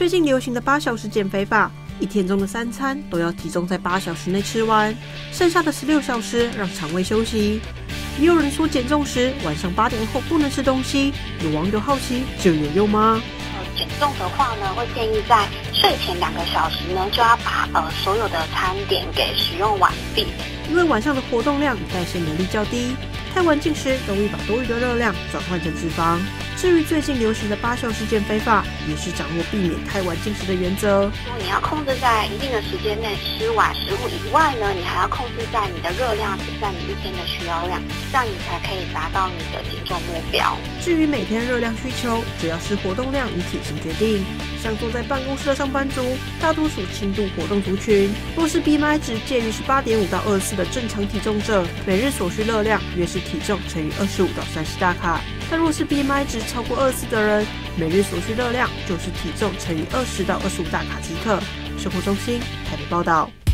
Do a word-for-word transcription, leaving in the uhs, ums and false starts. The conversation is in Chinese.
最近流行的八小时减肥法，一天中的三餐都要集中在八小时内吃完，剩下的十六小时让肠胃休息。也有人说减重时晚上八点后不能吃东西，有网友好奇这有用吗？ 减重的话呢，会建议在睡前两个小时呢，就要把呃所有的餐点给食用完毕。 因为晚上的活动量与代谢能力较低，太晚进食容易把多余的热量转换成脂肪。至于最近流行的八小时减肥法，也是掌握避免太晚进食的原则。 你要控制在一定的时间内吃完食物以外呢，你还要控制在你的热量是在你一天的需要量，这样你才可以达到你的减重目标。 至于每天热量需求，主要是活动量与体型决定。像坐在办公室的上班族，大多属轻度活动族群。若是 B M I 值介于十八点五到二十四的正常体重者，每日所需热量约是体重乘以二十五到三十大卡。但若是 B M I 值超过二十四的人，每日所需热量就是体重乘以二十到二十五大卡即可。生活中心台北报道。